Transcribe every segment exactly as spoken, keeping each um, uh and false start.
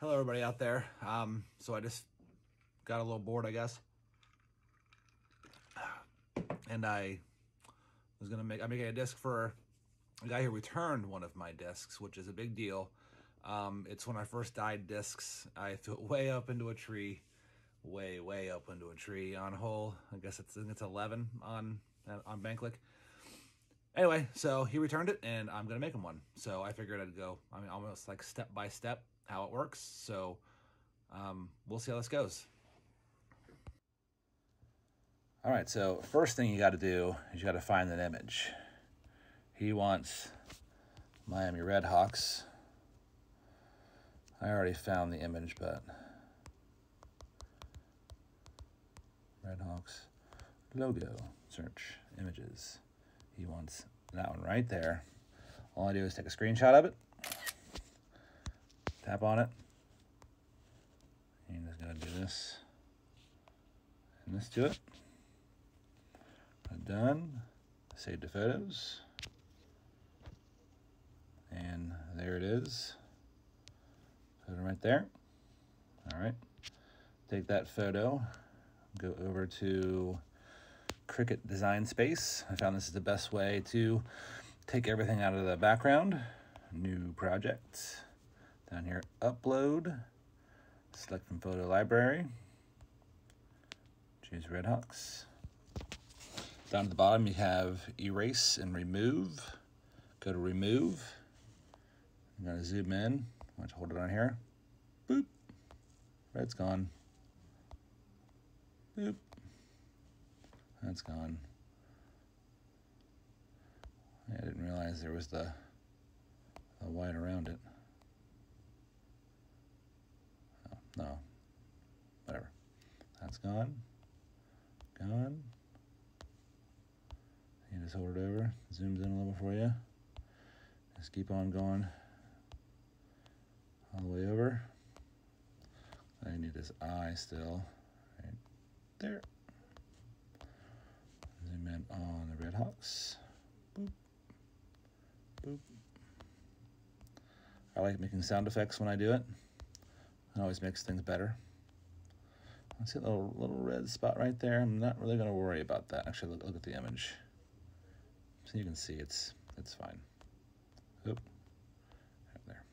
Hello everybody out there. Um, so I just got a little bored, I guess. And I was gonna make, I'm making a disc for a guy who returned one of my discs, which is a big deal. Um, it's when I first dyed discs. I threw it way up into a tree, way, way up into a tree on hole. I guess it's, I think it's eleven on, on Banklick. Anyway, so he returned it and I'm gonna make him one. So I figured I'd go, I mean, almost like step by step how it works. So um, we'll see how this goes. All right, so first thing you gotta do is you gotta find an image. He wants Miami Redhawks. I already found the image, but Redhawks logo, search images. He wants that one right there. All I do is take a screenshot of it, tap on it, and just gotta do this and this to it. Done. Save the photos, and there it is. Photo right there. All right. Take that photo, go over to Cricut Design Space. I found this is the best way to take everything out of the background. New project. Down here, upload. Select from photo library. Choose Redhawks. Down at the bottom, you have erase and remove. Go to remove. I'm gonna zoom in. I'm going to hold it on here. Boop. Red's gone. Boop. That's gone. I didn't realize there was the, the white around it. Oh, no. Whatever. That's gone. Gone. You just hold it over. Zooms in a little for you. Just keep on going all the way over. I need this eye still, right there. Zoom in on the Redhawks. Boop, boop. I like making sound effects when I do it. It always makes things better. I see a little little red spot right there. I'm not really going to worry about that. Actually, look, look at the image, so you can see it's it's fine. Oop. There.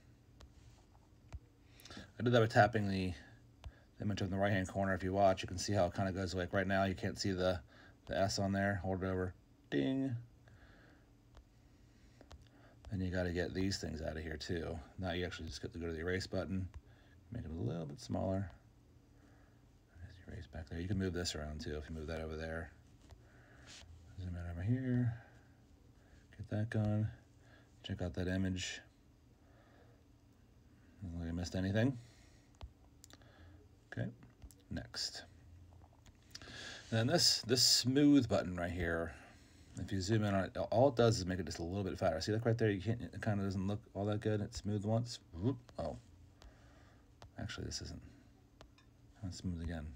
I did that by tapping the image in the right hand corner. If you watch, you can see how it kind of goes like right now. You can't see the, the S on there. Hold it over. Ding. Then you got to get these things out of here too. Now you actually just get to go to the erase button, make it a little bit smaller. There's the erase back there. You can move this around too if you move that over there. Zoom in over here. Get that going. Check out that image. Doesn't look like I missed anything. Okay, next. Then this this smooth button right here, if you zoom in on it, all it does is make it just a little bit fatter. See, look right there, you can't, it kind of doesn't look all that good. It's smooth once. Whoop. Oh, actually this isn't. Let's smooth again.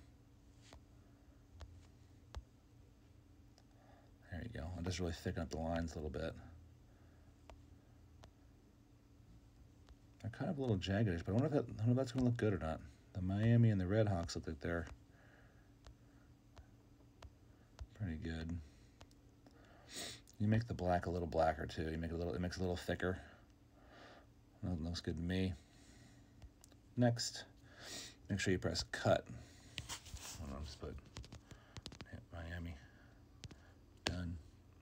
There you go. I'll just really thicken up the lines a little bit. They're kind of a little jaggedish, but I wonder if, that, I wonder if that's going to look good or not. The Miami and the Redhawks look like they're pretty good. You make the black a little blacker too. You make it a little. It makes it a little thicker. That looks good to me. Next, make sure you press cut. Hold on, just put hit Miami. Done.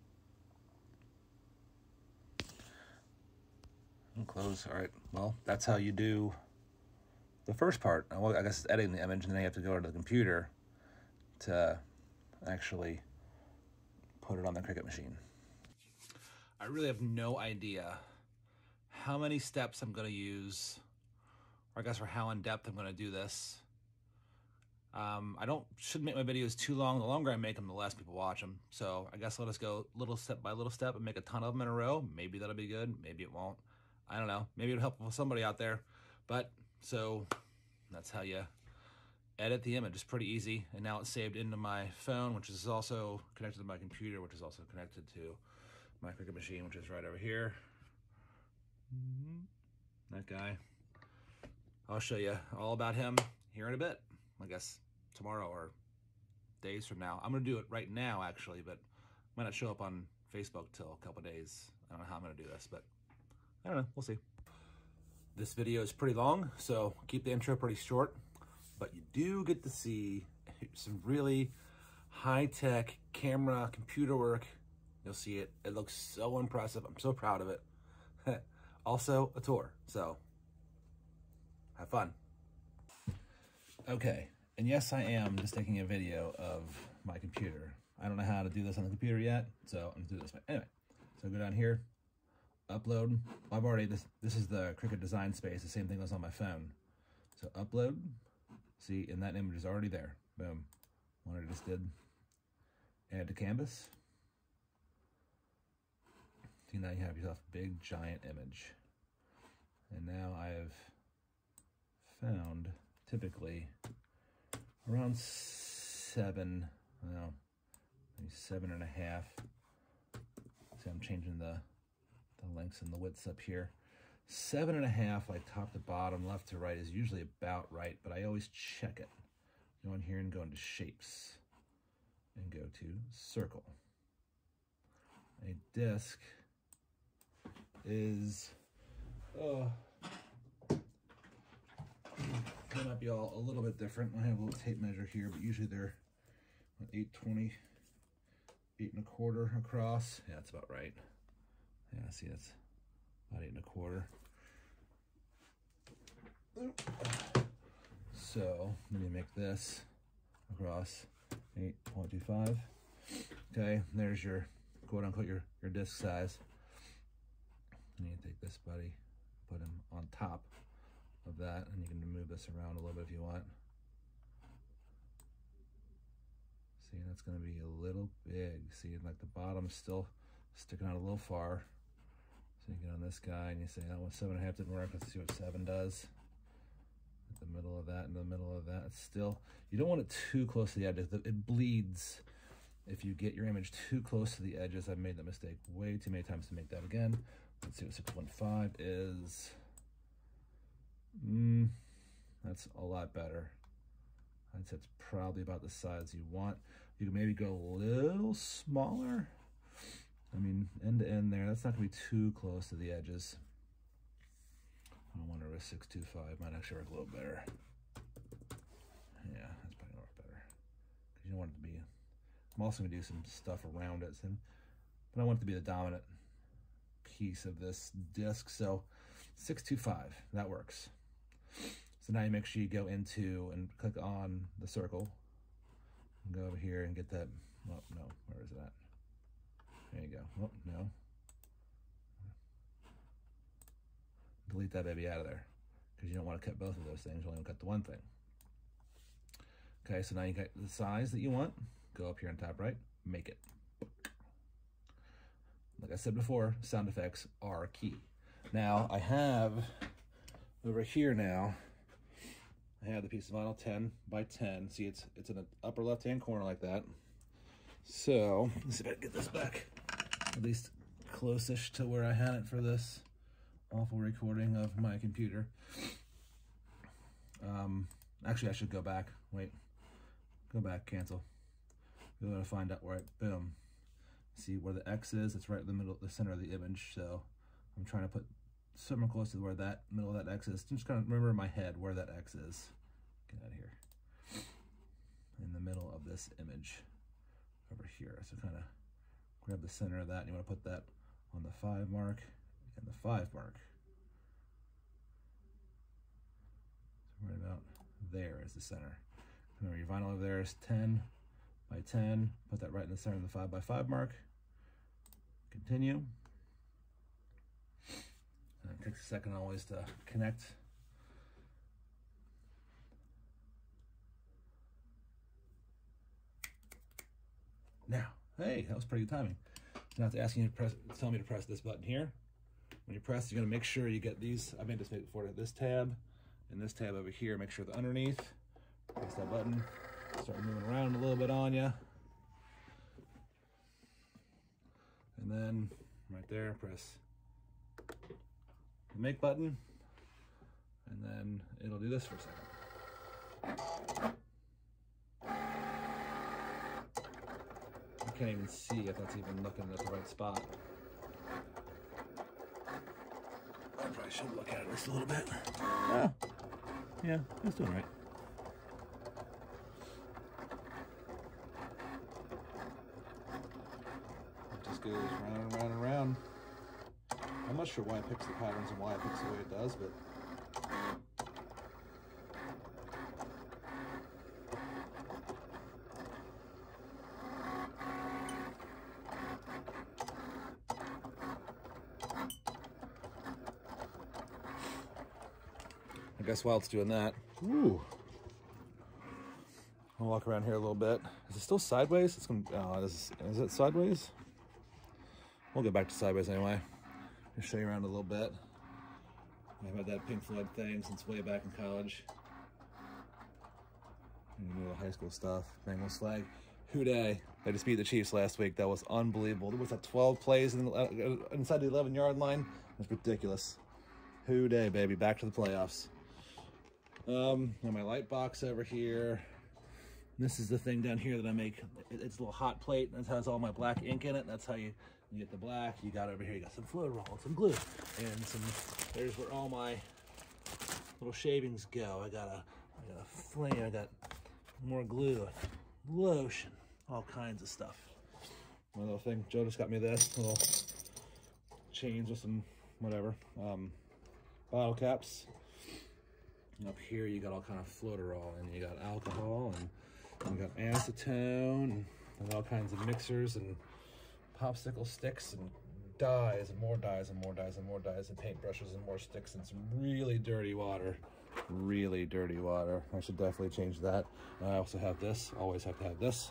And close. All right. Well, that's how you do the first part. Well, I guess it's editing the image, and then you have to go to the computer to actually put it on the Cricut machine. I really have no idea how many steps I'm going to use, or I guess for how in depth I'm going to do this. Um, I don't should make my videos too long. The longer I make them, the less people watch them. So I guess let us go little step by little step and make a ton of them in a row. Maybe that'll be good. Maybe it won't. I don't know. Maybe it'll help somebody out there. But so that's how you edit the image. It's pretty easy. And now it's saved into my phone, which is also connected to my computer, which is also connected to my Cricut machine, which is right over here. Mm-hmm. That guy. I'll show you all about him here in a bit. I guess tomorrow or days from now. I'm gonna do it right now actually, but might not show up on Facebook till a couple days. I don't know how I'm gonna do this, but I don't know, we'll see. This video is pretty long, so keep the intro pretty short, but you do get to see some really high-tech camera, computer work. You'll see it. It looks so impressive. I'm so proud of it. Also, a tour, so have fun. Okay, and yes, I am just taking a video of my computer. I don't know how to do this on the computer yet, so I'm gonna do it this way. Anyway, so go down here, upload. I've already, this, this is the Cricut design space, the same thing was on my phone. So upload, see, and that image is already there. Boom. One I just did. Add to canvas. See, now you have yourself a big giant image. And now I've found typically around seven, well, maybe seven and a half. See, I'm changing the, the lengths and the widths up here. Seven and a half, like top to bottom, left to right, is usually about right, but I always check it. Go in here and go into shapes and go to circle. A disc is, oh, they might be all a little bit different. I have a little tape measure here, but usually they're eight twenty, eight and a quarter across. Yeah, that's about right. Yeah, see, that's about eight and a quarter. So let me make this across eight point two five. Okay, there's your quote unquote your, your disc size. You need to take this buddy, put him on top of that, and you can move this around a little bit if you want. See, that's gonna be a little big. See, like the bottom's still sticking out a little far. So you get on this guy and you say, oh, well, seven and a half didn't work. Let's see what seven does. At the middle of that, in the middle of that, it's still, you don't want it too close to the edges. It bleeds if you get your image too close to the edges. I've made that mistake way too many times to make that again. Let's see what six one five is. Mm, that's a lot better. I'd say it's probably about the size you want. You can maybe go a little smaller. I mean, end to end there, that's not gonna be too close to the edges. I wonder if six two five might actually work a little better. Yeah, that's probably gonna work better. Because you don't want it to be, I'm also gonna do some stuff around it, so, but I want it to be the dominant piece of this disc. So six two five, that works. So now you make sure you go into and click on the circle. And go over here and get that, well, no, where is it at? There you go. Oh, no. Delete that baby out of there because you don't want to cut both of those things. You only want to cut the one thing. Okay, so now you got the size that you want. Go up here on top right, make it. Like I said before, sound effects are key. Now I have over here now, I have the piece of vinyl ten by ten. See, it's it's in the upper left-hand corner like that. So let's see if I can get this back at least close-ish to where I had it for this awful recording of my computer. Um, actually, I should go back. Wait, go back, cancel. Go to find out where it, boom. See where the X is? It's right in the middle, the center of the image. So I'm trying to put somewhere close to where that middle of that X is. Just kind of remember in my head where that X is. Get out of here. In the middle of this image over here. So kind of grab the center of that, and you want to put that on the five mark and the five mark. So right about there is the center. Remember, your vinyl over there is ten by ten. Put that right in the center of the five by five mark. Continue. And it takes a second always to connect. Now, hey, that was pretty good timing. Now it's asking you to press, tell me to press this button here. When you press, you're gonna make sure you get these. I made this before, this tab and this tab over here. Make sure the underneath. Press that button. Start moving around a little bit on you. And then right there, press the make button. and then it'll do this for a second. I can't even see if that's even looking at the right spot. I probably should look at it just a little bit. Oh, yeah, that's doing right. It just goes round and round and round. I'm not sure why it picks the patterns and why it picks the way it does, but I guess while it's doing that, ooh, I'll walk around here a little bit. Is it still sideways? It's gonna. Oh, is, is it sideways? We'll get back to sideways anyway. I'll show you around a little bit. I've had that Pink Floyd thing since way back in college. And the high school stuff. Bengals flag. Hooday! They just beat the Chiefs last week. That was unbelievable. There was that twelve plays in the, uh, inside the eleven yard line. It was ridiculous. Hooday, baby! Back to the playoffs. Um, and my light box over here. This is the thing down here that I make. It's a little hot plate. That has all my black ink in it. That's how you, you get the black. You got over here, you got some flow roll, some glue, and some, there's where all my little shavings go. I got a, I got a flame, I got more glue, lotion, all kinds of stuff. My little thing, Joe just got me this, little chains with some, whatever, um, bottle caps. And up here you got all kind of floaterol, and you got alcohol, and you got acetone, and all kinds of mixers, and popsicle sticks, and dyes, and more dyes, and more dyes, and more dyes, and paintbrushes, and more sticks, and some really dirty water. Really dirty water. I should definitely change that. And I also have this. Always have to have this.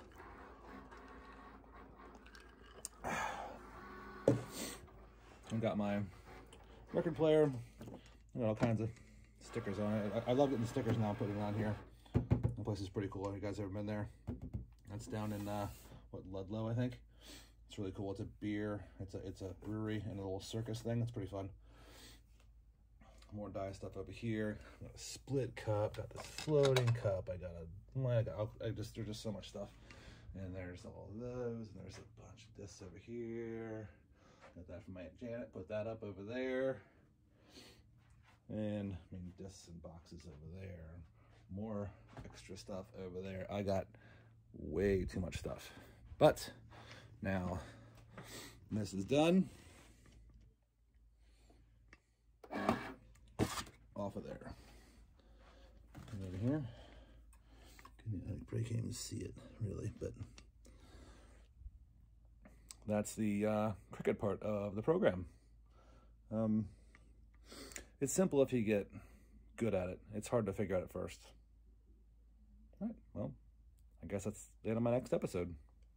I got my record player. I got all kinds of stickers on it. I, I love getting the stickers now and putting it on here. The place is pretty cool. Have you guys ever been there? That's down in uh, what, Ludlow, I think. It's really cool. It's a beer. It's a it's a brewery and a little circus thing. It's pretty fun. More dye stuff over here. Got a split cup. Got this floating cup. I got a. I got. I just there's just so much stuff. And there's all of those. And there's a bunch of this over here. Got that from my Aunt Janet. Put that up over there. And I mean, discs and boxes over there. More extra stuff over there. I got way too much stuff. But now this is done. Off of there. Come over here. I probably can't even see it really, but that's the uh, Cricut part of the program. Um, it's simple if you get good at it. It's hard to figure out at first. All right, well, I guess that's the end of my next episode.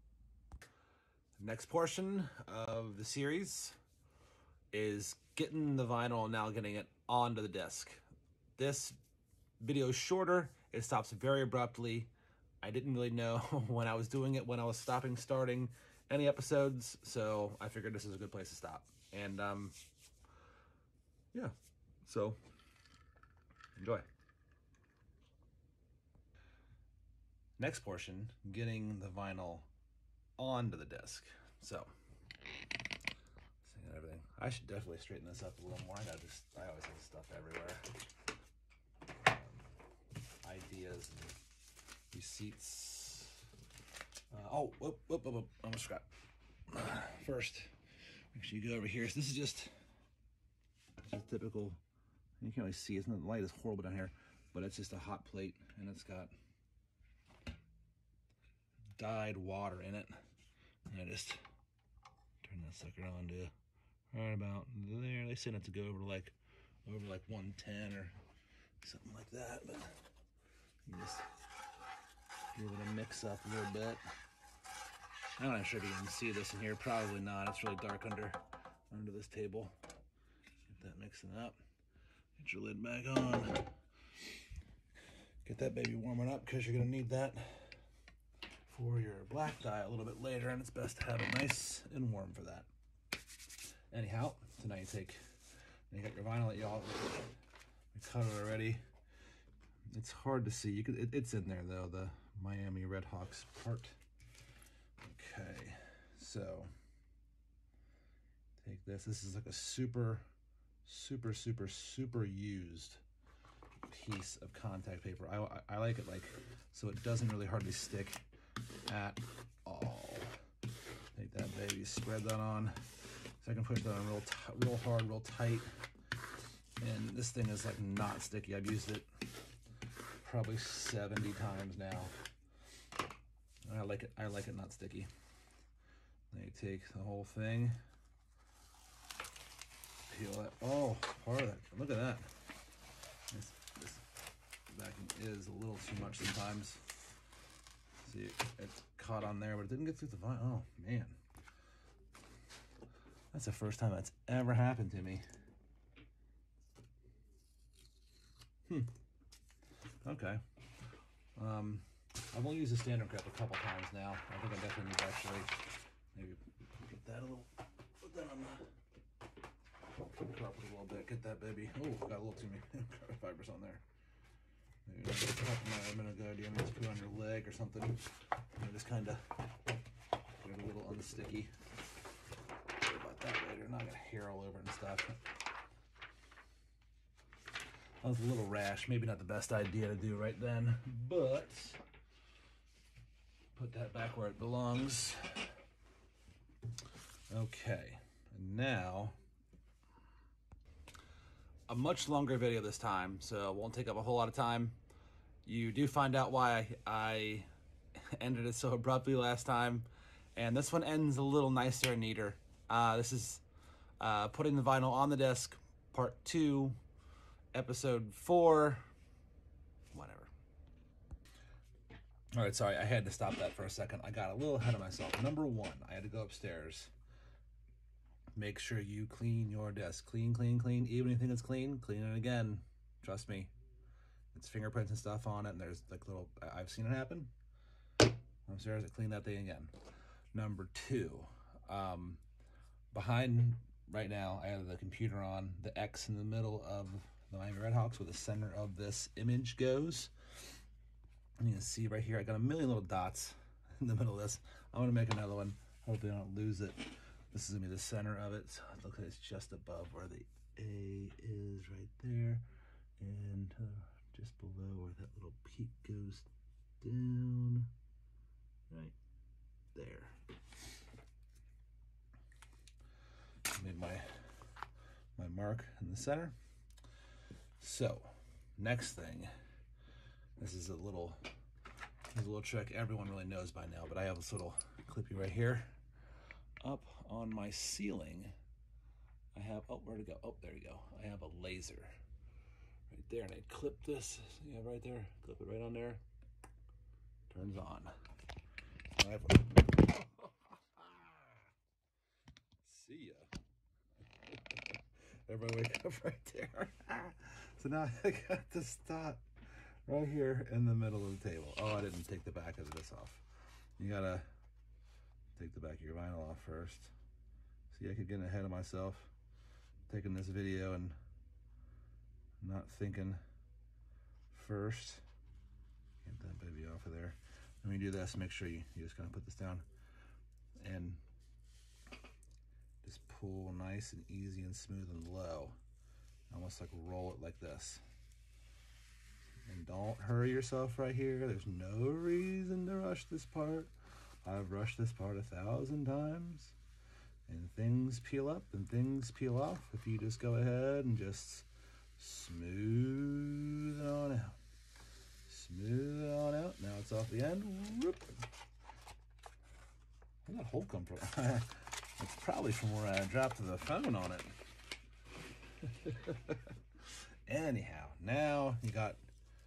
Next portion of the series is getting the vinyl, now getting it onto the disc. This video is shorter. It stops very abruptly. I didn't really know when I was doing it, when I was stopping, starting any episodes, so I figured this is a good place to stop. And um, yeah, so enjoy. Next portion, getting the vinyl onto the disc. So, seeing everything. I should definitely straighten this up a little more. I got just, I always have stuff everywhere. Um, ideas and receipts. Uh, oh, whoop, whoop, whoop, whoop, almost forgot. Uh, first, make sure you go over here. So this is just, just typical. You can't really see it. The light is horrible down here, but it's just a hot plate, and it's got dyed water in it. And I just turn that sucker on to right about there. They said it to go over like over like one ten or something like that, but you just give it a mix up a little bit. I'm not sure if you can see this in here. Probably not. It's really dark under under this table. Get that mixing up. Get your lid back on. Get that baby warming up because you're gonna need that for your black dye a little bit later, and it's best to have it nice and warm for that. Anyhow, so now you take, you got your vinyl that you all I cut it already. It's hard to see. You could. It, it's in there though. The Miami Redhawks part. Okay, so take this. This is like a super, super, super, super used piece of contact paper. I, I, I like it like so it doesn't really hardly stick at all. Take that baby, spread that on. So I can push that on real, real hard, real tight. And this thing is like not sticky. I've used it probably seventy times now. I like it. I like it not sticky. Then you take the whole thing, peel that. Oh, part of that. Look at that. This, this backing is a little too much sometimes. See, it's caught on there, but it didn't get through the vinyl. Oh man, that's the first time that's ever happened to me. Hmm. Okay. Um, I've only used the standard grip a couple times now. I think I definitely need to actually maybe get that a little, put that on the carpet a little bit. Get that baby. Oh, got a little too many fibers on there. Maybe a minute ago, do you want me to put it on your leg or something? And just kind of get it a little unsticky. Worry about that later. Not gonna hair all over it and stuff. That was a little rash. Maybe not the best idea to do right then, but put that back where it belongs. Okay, and now a much longer video this time, so it won't take up a whole lot of time. You do find out why I ended it so abruptly last time, and this one ends a little nicer and neater. Uh, this is uh, putting the vinyl on the disc, part two, episode four, whatever. All right, sorry, I had to stop that for a second. I got a little ahead of myself. Number one, I had to go upstairs. Make sure you clean your desk. Clean, clean, clean. Even if you think it's clean, clean it again. Trust me. It's fingerprints and stuff on it, and there's like little, I've seen it happen. Upstairs, I clean that thing again. Number two, um, behind right now, I have the computer on, the X in the middle of the Miami Redhawks where the center of this image goes. And you can see right here, I got a million little dots in the middle of this. I'm gonna make another one. Hopefully I don't lose it. This is gonna be the center of it. So it looks like it's just above where the A is right there. And uh, just below where that little peak goes down. Right there. Made my, my mark in the center. So, next thing. This is a little, this is a little trick everyone really knows by now, but I have this little clippy right here. Up on my ceiling, I have, oh, where'd it go? Oh, there you go. I have a laser right there, and I clip this, yeah, right there, clip it right on there, turns on. I have a, see ya. Everybody wake up right there. So now I got this dot right here in the middle of the table. Oh, I didn't take the back of this off. You gotta take the back of your vinyl off first. See, I could get ahead of myself taking this video and not thinking first. Get that baby off of there. When you do this, make sure you, you just kind of put this down and just pull nice and easy and smooth and low. Almost like roll it like this. And don't hurry yourself right here. There's no reason to rush this part. I've rushed this part a thousand times. And things peel up and things peel off if you just go ahead and just smooth it on out. Smooth it on out. Now it's off the end. Whoop. Where'd that hole come from? It's probably from where I dropped the phone on it. Anyhow, now you got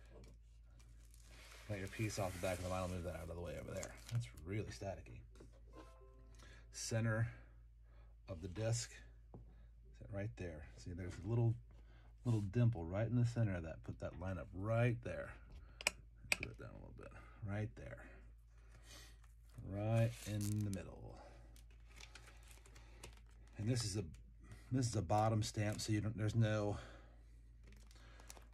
Got your piece off the back of the vinyl. Move that out of the way over there. That's really staticky. Center of the disc, sit right there. See, there's a little little dimple right in the center of that. Put that line up right there. Put it down a little bit. Right there. Right in the middle. And this is a this is a bottom stamp, so you don't there's no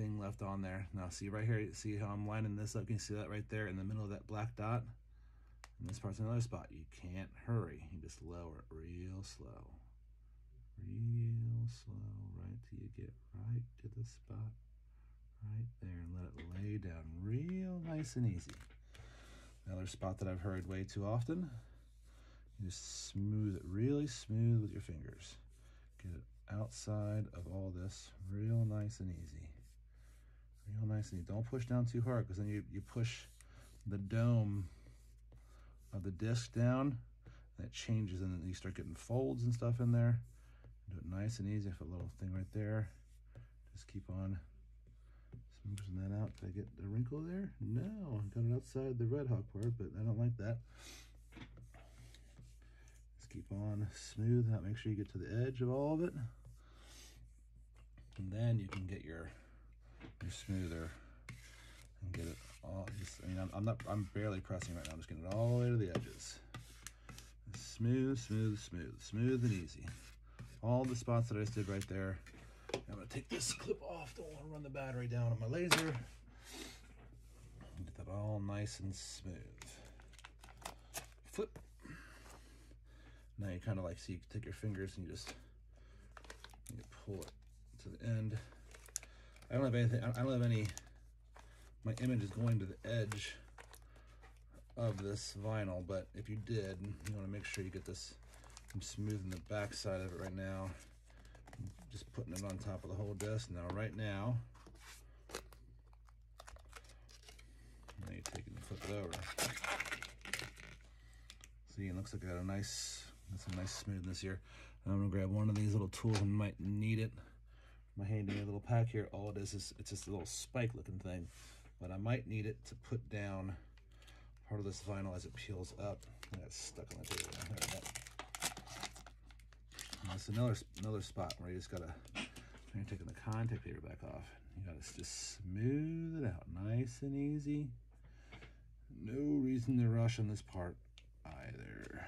anything left on there. Now see right here, see how I'm lining this up? Can you see that right there in the middle of that black dot? And this part's another spot. You can't hurry. You just lower it real slow. Real slow, right till you get right to the spot right there, and let it lay down real nice and easy. Another spot that I've hurried way too often. You just smooth it really smooth with your fingers. Get it outside of all this real nice and easy. Real nice and easy. Don't push down too hard, because then you, you push the dome of the disc down, and it changes, and then you start getting folds and stuff in there. Do it nice and easy. Have a little thing right there. Just keep on smoothing that out. Did I get the wrinkle there? No, I got it outside the Red Hawk part, but I don't like that. Just keep on smoothing out. Make sure you get to the edge of all of it. And then you can get your, your smoother and get it all. Just, I mean, I'm, I'm not, I'm barely pressing right now. I'm just getting it all the way to the edges. Smooth, smooth, smooth, smooth and easy. All the spots that I just did right there. I'm gonna take this clip off. Don't want to run the battery down on my laser. Get that all nice and smooth. Flip. Now you kind of like, see, you take your fingers and you just you pull it to the end. I don't have anything, I don't have any, my image is going to the edge of this vinyl, but if you did, you want to make sure you get this. I'm smoothing the back side of it right now. I'm just putting it on top of the whole disc. Now right now, now you take it and flip it over. See, it looks like I got a nice, that's a nice smoothness here. I'm gonna grab one of these little tools, and might need it. My handy little pack here. All it is is it's just a little spike looking thing, but I might need it to put down part of this vinyl as it peels up. I got stuck on the table. There we go. That's another another spot where you just gotta, when you're taking the contact paper back off, you gotta just smooth it out, nice and easy. No reason to rush on this part either.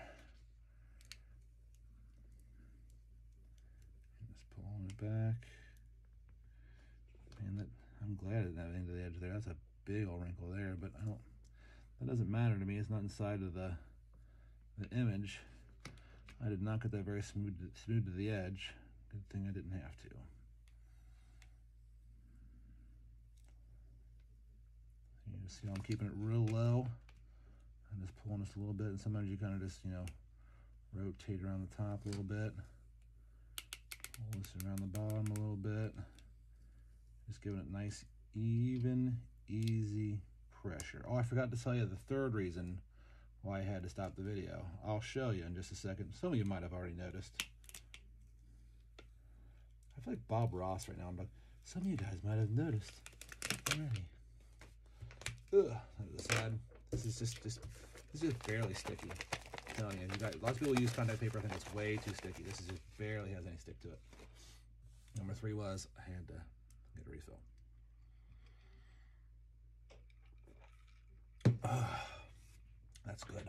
Just pulling it back. Man, that, I'm glad it didn't have anything to the edge there. That's a big old wrinkle there, but I don't. That doesn't matter to me. It's not inside of the the image. I did not get that very smooth, smooth to the edge. Good thing I didn't have to. You see how I'm keeping it real low. I'm just pulling this a little bit, and sometimes you kind of just, you know, rotate around the top a little bit. Pull this around the bottom a little bit. Just giving it nice, even, easy pressure. Oh, I forgot to tell you the third reason why I had to stop the video. I'll show you in just a second. Some of you might have already noticed. I feel like Bob Ross right now. I'm like, some of you guys might have noticed already. Ugh, that is sad. This is just, just this is just barely sticky. I'm telling you, you guys, lots of people use contact paper. I think it's way too sticky. This is just barely has any stick to it. Number three was I had to get a refill. Uh, that's good.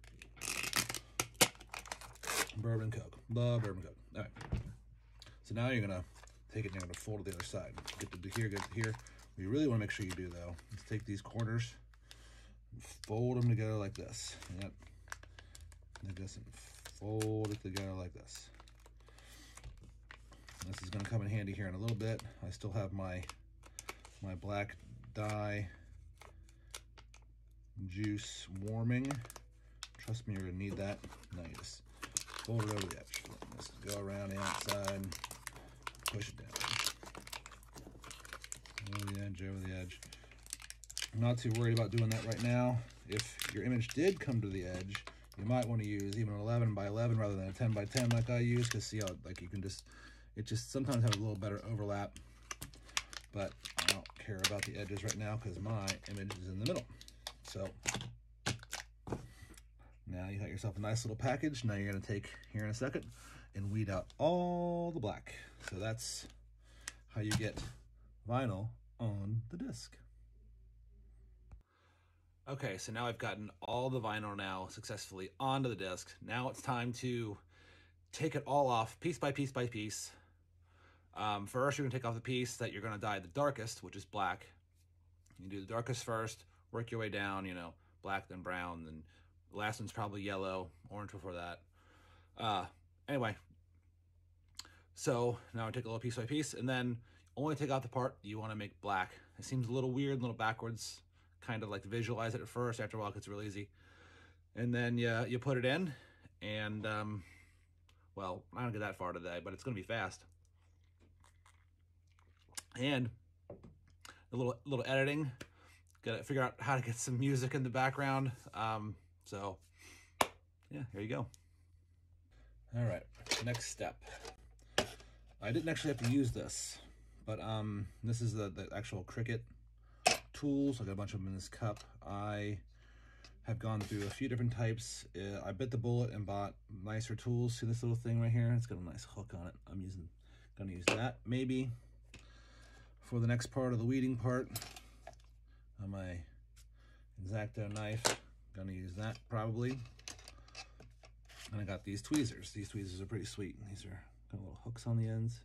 Bourbon Coke. Love bourbon Coke. All right. So now you're gonna take it and you're gonna fold it the other side. Get to here, get to here. What you really want to make sure you do though is take these corners and fold them together like this. Yep. Like this, and fold it together like this. This is gonna come in handy here in a little bit. I still have my my black dye juice warming. Trust me, you're gonna need that. Now you just fold it over the edge. Just go around the outside, push it down. Over the edge, over the edge. I'm not too worried about doing that right now. If your image did come to the edge, you might want to use even an eleven by eleven rather than a ten by ten like I use, because see how like you can just, it just sometimes have a little better overlap. But I don't care about the edges right now because my image is in the middle. So now you got yourself a nice little package. Now you're going to take here in a second and weed out all the black. So that's how you get vinyl on the disc. Okay, so now I've gotten all the vinyl now successfully onto the disc. Now it's time to take it all off piece by piece by piece Um, first, you're gonna take off the piece that you're gonna dye the darkest, which is black. You do the darkest first, work your way down, you know, black, then brown, then the last one's probably yellow, orange before that. Uh, anyway, so now I take a little piece by piece, and then only take out the part you want to make black. It seems a little weird, a little backwards, kind of like to visualize it at first. After a while, it gets real easy. And then you, you put it in, and, um, well, I don't get that far today, but it's going to be fast. And a little little editing, gotta figure out how to get some music in the background. Um, so yeah, here you go. All right, next step. I didn't actually have to use this, but um, this is the, the actual Cricut tools. I got a bunch of them in this cup. I have gone through a few different types. Uh, I bit the bullet and bought nicer tools. See this little thing right here? It's got a nice hook on it. I'm using, gonna use that maybe for the next part of the weeding part on my X-Acto knife. Gonna use that probably. And I got these tweezers. These tweezers are pretty sweet. These are got little hooks on the ends.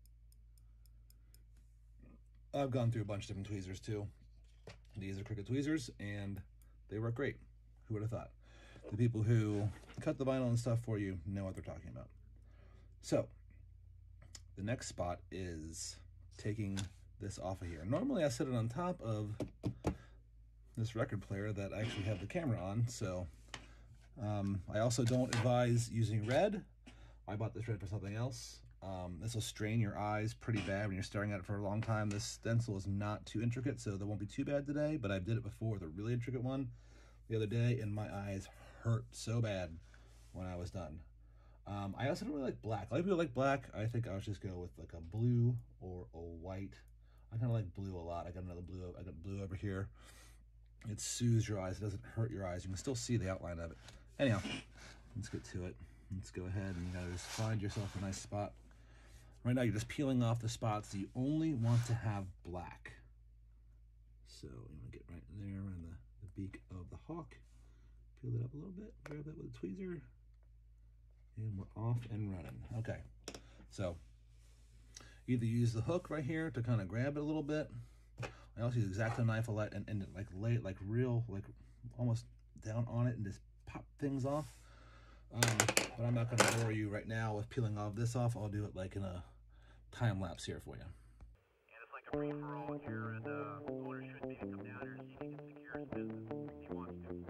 I've gone through a bunch of different tweezers too. These are Cricut tweezers and they work great. Who would have thought? The people who cut the vinyl and stuff for you know what they're talking about. So the next spot is taking this off of here. Normally I set it on top of this record player that I actually have the camera on, so um, I also don't advise using red. I bought this red for something else. Um, this will strain your eyes pretty bad when you're staring at it for a long time. This stencil is not too intricate, so that won't be too bad today, but I did it before with a really intricate one the other day, and my eyes hurt so bad when I was done. Um, I also don't really like black. A lot of people like black. I think I would just go with like a blue or a white. I kind of like blue a lot. I got another blue. I got blue over here. It soothes your eyes. It doesn't hurt your eyes. You can still see the outline of it. Anyhow, let's get to it. Let's go ahead and you gotta just find yourself a nice spot. Right now, you're just peeling off the spots that you only want to have black. So you want to get right there around the, the beak of the hawk. Peel it up a little bit. Grab that with a tweezer. And we're off and running. Okay, so either use the hook right here to kind of grab it a little bit. I also use X-Acto knife a lot and, and like lay it like real, like almost down on it and just pop things off. Um, but I'm not going to bore you right now with peeling all of this off. I'll do it like in a time lapse here for you. And it's like a free for all here, and uh, owner should be to come down here and see if he can secure his business if he wants to.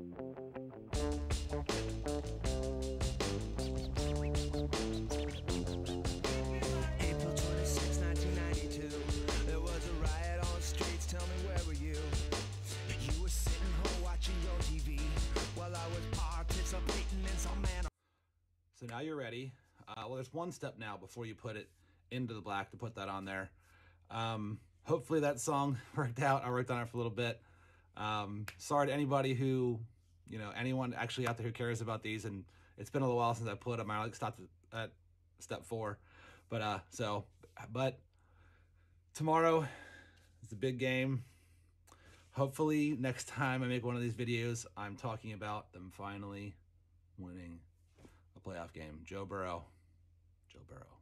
April twenty-sixth, nineteen ninety-two. There was a riot on the streets. Tell me, where were you? You were sitting home watching your T V while I was participating in some man. So now you're ready. Uh, well, there's one step now before you put it into the black to put that on there. Um, hopefully that song worked out. I worked on it for a little bit. Um, sorry to anybody who, you know, anyone actually out there who cares about these. And it's been a little while since I put them. I like stopped at step four. But, uh, so, but tomorrow is the big game. Hopefully next time I make one of these videos, I'm talking about them finally winning a playoff game. Joe Burrow. Joe Burrow.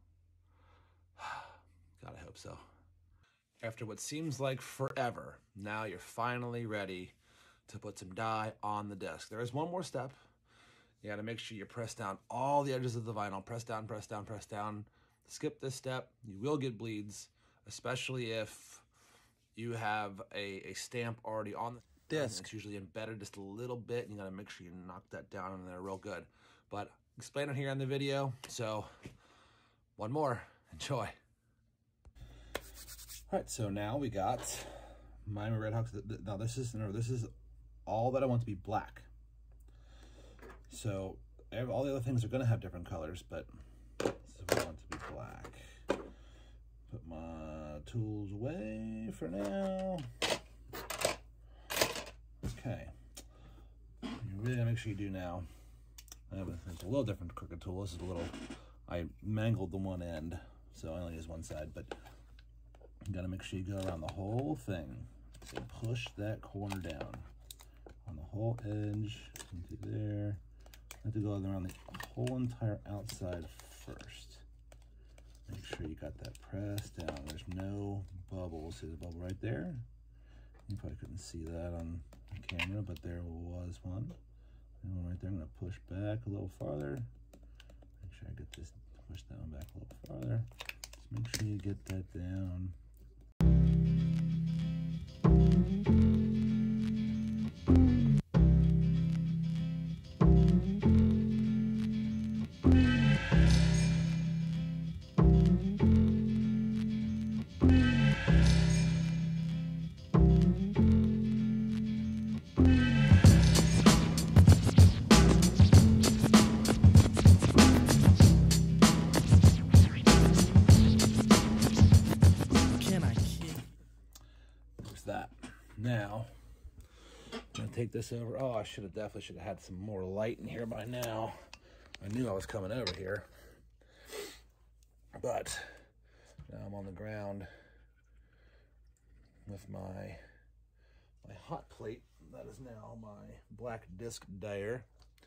God, I hope so. After what seems like forever, now you're finally ready to put some dye on the disc. There is one more step. You got to make sure you press down all the edges of the vinyl. Press down, press down, press down. Skip this step. You will get bleeds, especially if you have a, a stamp already on the disc. It's usually embedded just a little bit, and you got to make sure you knock that down in there real good. But explain it here in the video. So one more. Enjoy. All right, so now we got Miami Redhawks. Now this is no, this is all that I want to be black. So all the other things are going to have different colors, but this is what I want to be black. Put my tools away for now. Okay. You really gotta make sure you do now. I have a, it's a little different Cricut tool. This is a little, I mangled the one end, so I only use one side, but you gotta make sure you go around the whole thing. So push that corner down on the whole edge into there. I have to go around the whole entire outside first. Make sure you got that pressed down. There's no bubbles. See the bubble right there? You probably couldn't see that on the camera, but there was one. And one right there. I'm going to push back a little farther. Make sure I get this, push that one back a little farther. Just make sure you get that down. That. Now, I'm gonna take this over. Oh, I should have definitely should have had some more light in here by now. I knew I was coming over here, but now I'm on the ground with my my hot plate. That is now my black disc dyer.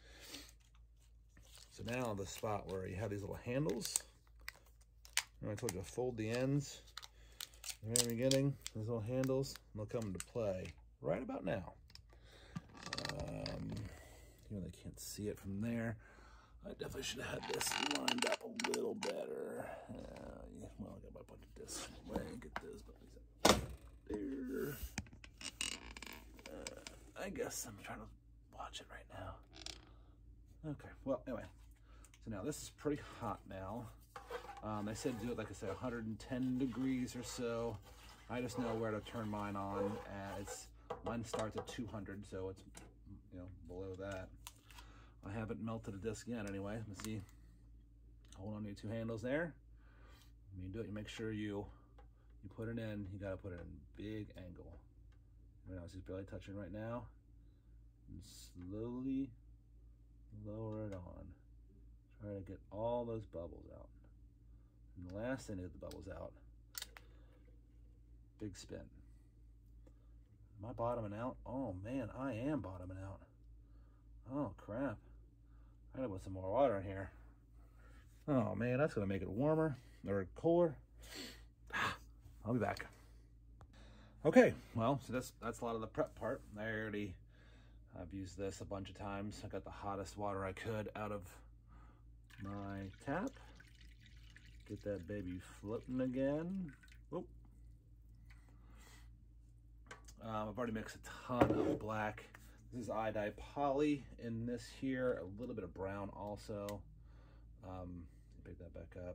So now the spot where you have these little handles. Remember I told you to fold the ends. In the very beginning, these little handles, they'll come into play right about now. Um, you know, they can't see it from there. I definitely should have had this lined up a little better. Uh, yeah, well, I got my bunch of discs away. Get this, but there. Uh, I guess I'm trying to watch it right now. Okay, well, anyway. So now this is pretty hot now. Um, they said do it, like I said, one hundred ten degrees or so. I just know where to turn mine on. Uh, it's mine starts at two hundred, so it's, you know, below that. I haven't melted a disc yet anyway. Let's see. Hold on to your two handles there. When you do it, you make sure you you put it in. You gotta put it in big angle. Right now, it's just barely touching right now. And slowly lower it on. Try to get all those bubbles out. And the last thing to get the bubbles out, big spin. Am I bottoming out? Oh man, I am bottoming out. Oh crap. I gotta put some more water in here. Oh man, that's gonna make it warmer or cooler. I'll be back. Okay, well, so that's that's a lot of the prep part. I already, I've used this a bunch of times. I got the hottest water I could out of my tap. Get that baby floating again. Whoop. Um, I've already mixed a ton of black. This is iodide poly in this here. A little bit of brown also. Um, pick that back up.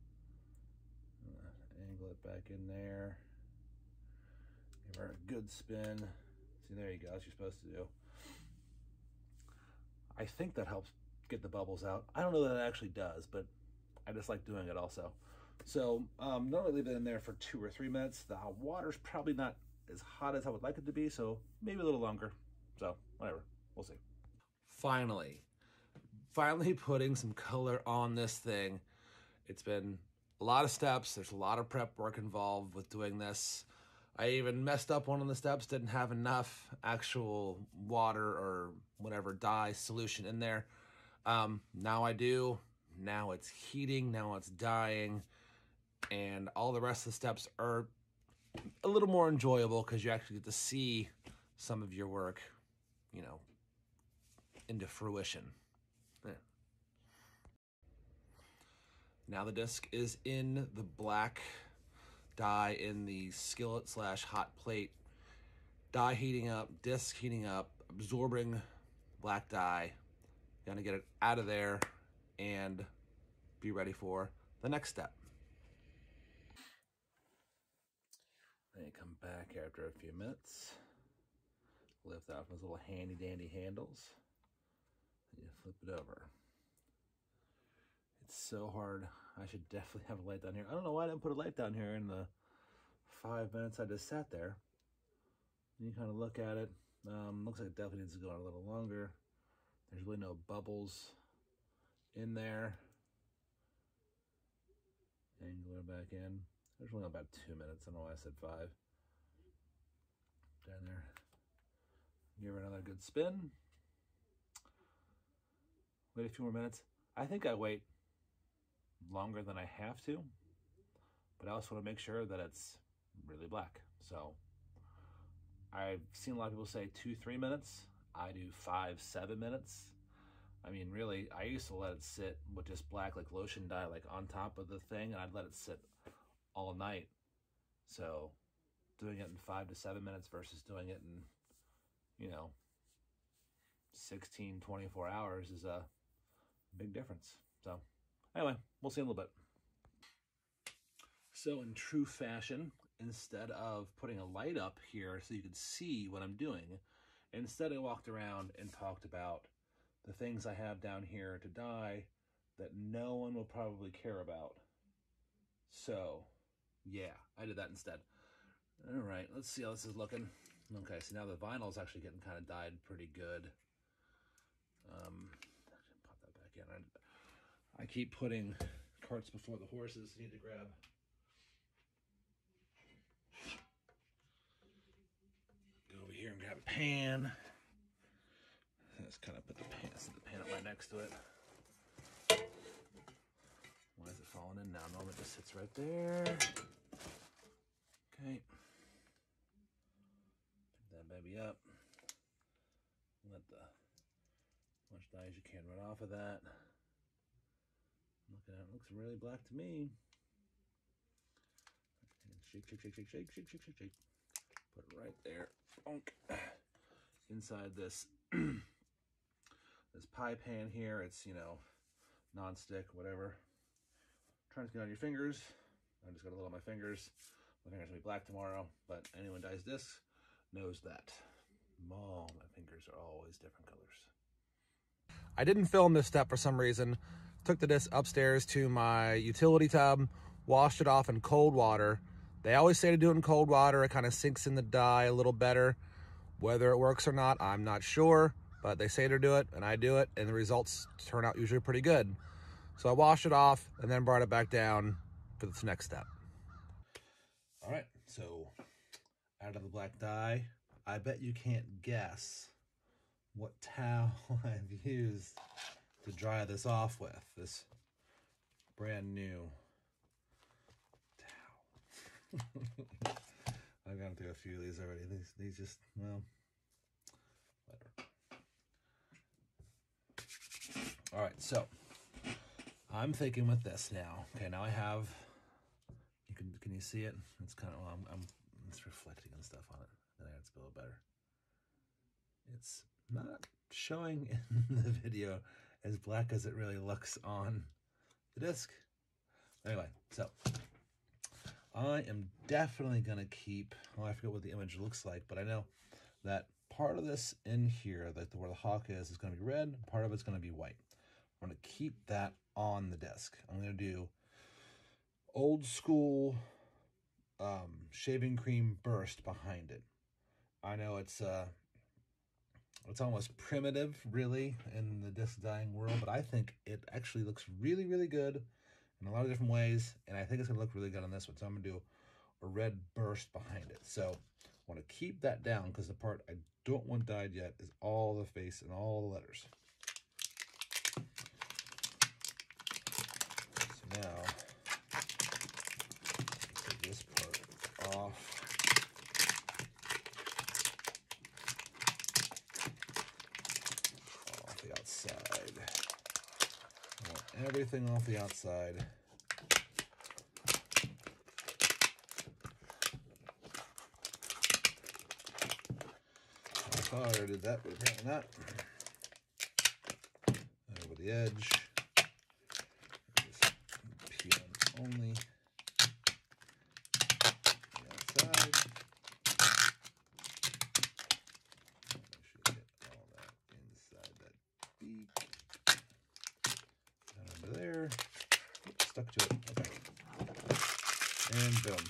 Uh, angle it back in there. Give her a good spin. See, there you go. That's what you're supposed to do. I think that helps get the bubbles out. I don't know that it actually does, but I just like doing it also. So um, normally leave it in there for two or three minutes. The water's probably not as hot as I would like it to be, so maybe a little longer. So whatever, we'll see. Finally, finally putting some color on this thing. It's been a lot of steps. There's a lot of prep work involved with doing this. I even messed up one of the steps, didn't have enough actual water or whatever dye solution in there. Um, now I do. Now it's heating, now it's dyeing, and all the rest of the steps are a little more enjoyable because you actually get to see some of your work, you know, into fruition. Yeah. Now the disc is in the black dye in the skillet slash hot plate. Dye heating up, disc heating up, absorbing black dye. Gonna get it out of there and be ready for the next step. Then you come back after a few minutes, lift out those little handy dandy handles, and you flip it over. It's so hard. I should definitely have a light down here. I don't know why I didn't put a light down here in the five minutes I just sat there. You kind of look at it. Um, looks like it definitely needs to go on a little longer. There's really no bubbles in there. Angle it back in. There's only about two minutes. I don't know why I said five. Down there. Give it another good spin. Wait a few more minutes. I think I wait longer than I have to. but I also want to make sure that it's really black. So I've seen a lot of people say two, three minutes. I do five, seven minutes. I mean, really, I used to let it sit with just black, like lotion dye, like on top of the thing, and I'd let it sit all night. So doing it in five to seven minutes versus doing it in, you know, sixteen, twenty-four hours is a big difference. So anyway, we'll see in a little bit. So in true fashion, instead of putting a light up here so you could see what I'm doing, instead I walked around and talked about the things I have down here to dye that no one will probably care about. So yeah, I did that instead. All right, let's see how this is looking. Okay, so now the vinyl is actually getting kind of dyed pretty good. Um, pop that back in. I, I keep putting carts before the horses. I need to grab. Go over here and grab a pan. Let's kind of put the pan, the pan up right next to it. Why is it falling in now? Normally it just sits right there. Okay. Pick that baby up. Let the as much dye as you can run off of that. Look at it, it looks really black to me. Shake, shake, shake, shake, shake, shake, shake, shake, shake. Put it right there. Bonk. Inside this this pie pan here, it's, you know, non-stick, whatever. Trying to get on your fingers. I just got a little on my fingers. My fingers will be black tomorrow, but anyone who dyes discs knows that. Oh, my fingers are always different colors. I didn't film this step for some reason. Took the disc upstairs to my utility tub, washed it off in cold water. They always say to do it in cold water. It kind of sinks in the dye a little better. Whether it works or not, I'm not sure, but they say to do it, and I do it, and the results turn out usually pretty good. So I washed it off and then brought it back down for this next step. All right, so out of the black dye, I bet you can't guess what towel I've used to dry this off with. This brand new towel. I've gone through a few of these already. These, these just, well, whatever. All right, so I'm thinking with this now. Okay, now I have, you can, can you see it? It's kind of, well, I'm, I'm it's reflecting and stuff on it. Then I have to spill it better. It's not showing in the video as black as it really looks on the disc. Anyway, so I am definitely going to keep, well, I forget what the image looks like, but I know that part of this in here, like where the hawk is, is going to be red, part of it's going to be white. I'm going to keep that on the disc. I'm going to do old school um, shaving cream burst behind it. I know it's uh, it's almost primitive, really, in the disc dyeing world, but I think it actually looks really, really good in a lot of different ways, and I think it's going to look really good on this one. So I'm going to do a red burst behind it. So I want to keep that down because the part I don't want dyed yet is all the face and all the letters. So now, take this part off. Off the outside. I want everything off the outside. I thought I already did that, but apparently not. Over the edge. Just peel only the outside. Make sure you get all that inside that beak. Down over there. Oops, stuck to it. Okay. And boom.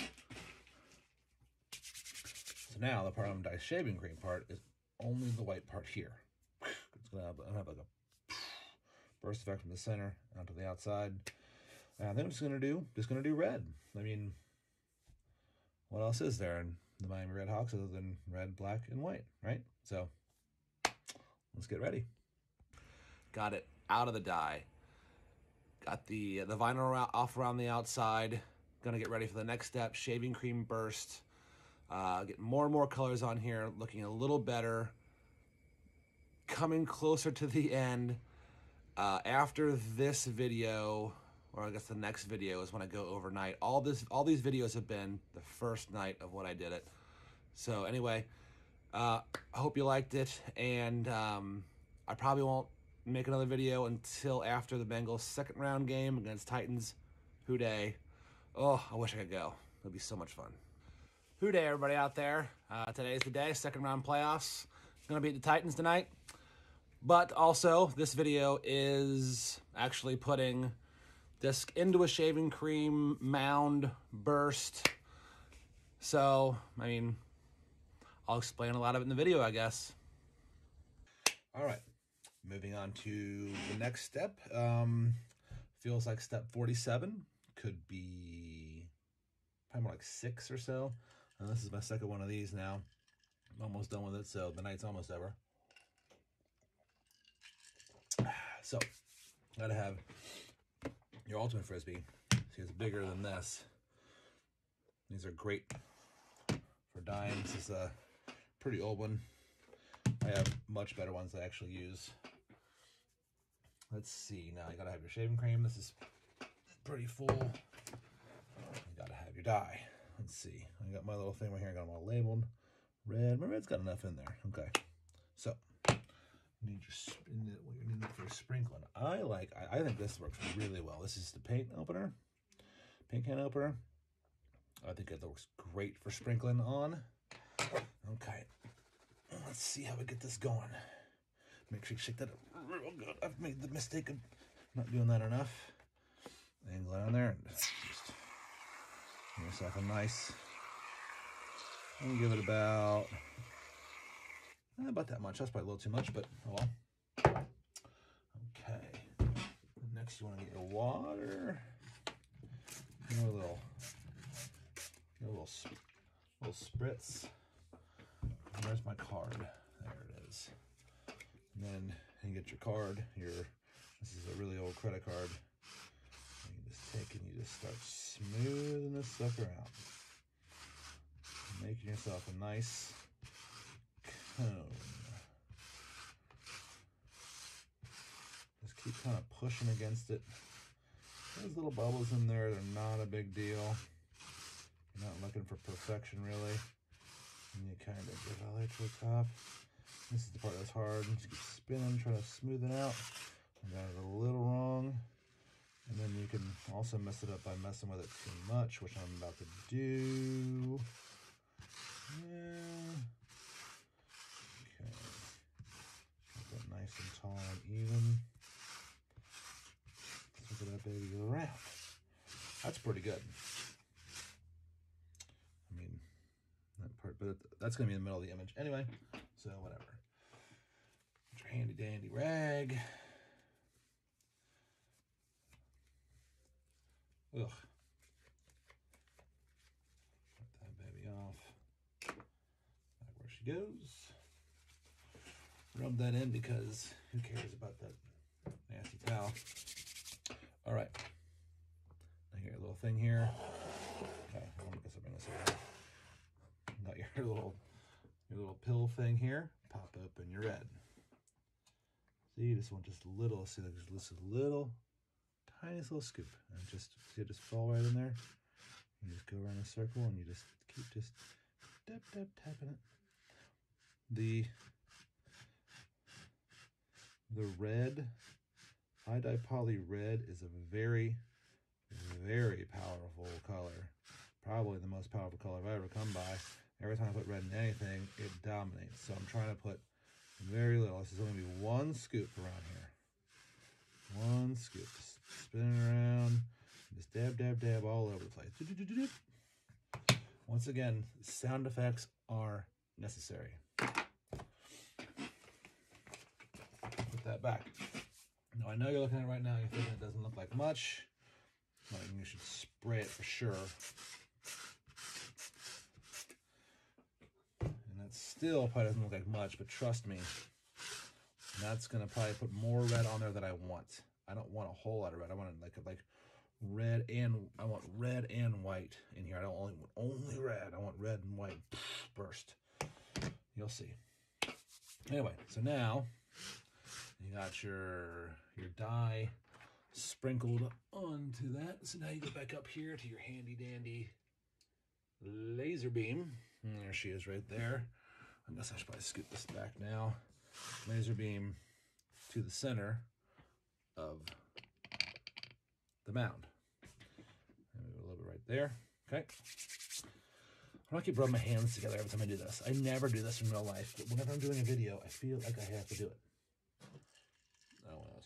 So now the part I'm dye shaving cream part is only the white part here. It's gonna have, have like a burst effect from the center onto the outside. And I think I'm just gonna do just gonna do red. I mean, what else is there in the Miami Red Hawks other than red, black, and white, right? So let's get ready. Got it out of the dye. Got the the vinyl off around the outside. Gonna get ready for the next step, shaving cream burst. Uh, getting more and more colors on here, looking a little better. Coming closer to the end. Uh, after this video, or I guess the next video is when I go overnight. All this, all these videos have been the first night of when I did it. So anyway, uh, I hope you liked it, and um, I probably won't make another video until after the Bengals' second round game against Titans. Who day? Oh, I wish I could go. It'd be so much fun. Who day, everybody out there? Uh, today's the day, second round playoffs. Gonna beat the Titans tonight. But also, this video is actually putting this into a shaving cream mound burst. So, I mean, I'll explain a lot of it in the video, I guess. All right, moving on to the next step. Um, feels like step forty-seven. Could be probably more like six or so. And this is my second one of these now. I'm almost done with it, so the night's almost over. So, gotta have your ultimate frisbee. See, it's bigger than this. These are great for dyeing. This is a pretty old one. I have much better ones that I actually use. Let's see. Now you gotta have your shaving cream. This is pretty full. You gotta have your dye. Let's see. I got my little thing right here. I got them all labeled. Red. My red's got enough in there. Okay. So, you need your what you need for sprinkling. I like. I, I think this works really well. This is the paint opener, paint can opener. I think it works great for sprinkling on. Okay. Let's see how we get this going. Make sure you shake that up real good. I've made the mistake of not doing that enough. Angle it on there and just give yourself a nice. And give it about eh, about that much. That's probably a little too much, but oh well. Okay. Next, you want to get your water. Give it a little, give it a little, little spritz. Where's my card? There it is. And then you get your card. Your this is a really old credit card. And you just take and you just start smoothing this sucker out, making yourself a nice cone. Just keep kind of pushing against it. Those little bubbles in there, they're not a big deal. You're not looking for perfection really. And you kind of get all the way to the top. This is the part that's hard. Just keep spinning, trying to smooth it out. I got it a little wrong. And then you can also mess it up by messing with it too much, which I'm about to do. Yeah. Okay. Get that nice and tall and even. Let's look at that baby go around. That's pretty good. I mean, that part, but that's going to be in the middle of the image anyway, so whatever. Get your handy dandy rag. Ugh. Get that baby off. Back where she goes. Rub that in because who cares about that nasty towel. All right. Now your little thing here. Okay, I guess I'll bring this over. Got your little your little pill thing here. Pop open your red. See, this one just a little. See, there's just a little, tiniest little scoop, and just see it just fall right in there. You just go around a circle, and you just keep just tap tap tapping it. The the red high dye poly red is a very very powerful color. Probably the most powerful color I've ever come by. Every time I put red in anything, it dominates. So I'm trying to put very little. This is only going to be one scoop around here. One scoop. Just spinning around. Just dab, dab, dab all over the place. Once again, sound effects are necessary. Put that back. Now, I know you're looking at it right now. You're thinking it doesn't look like much. Well, you should spray it for sure. And that still probably doesn't look like much, but trust me, that's going to probably put more red on there than I want. I don't want a whole lot of red. I want like, like red and, I want red and white in here. I don't only want only red. I want red and white burst. You'll see. Anyway, so now you got your, your dye sprinkled onto that. So now you go back up here to your handy dandy laser beam. And there she is right there. I guess I should probably scoot this back now. Laser beam to the center of the mound. And a little bit right there. Okay. I don't keep rubbing my hands together every time I do this. I never do this in real life, but whenever I'm doing a video, I feel like I have to do it. Oh, one